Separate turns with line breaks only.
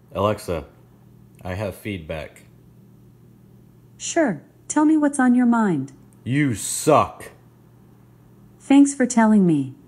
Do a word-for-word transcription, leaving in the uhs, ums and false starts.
Alexa, I have feedback.
Sure, tell me what's on your mind.
You suck.
Thanks for telling me.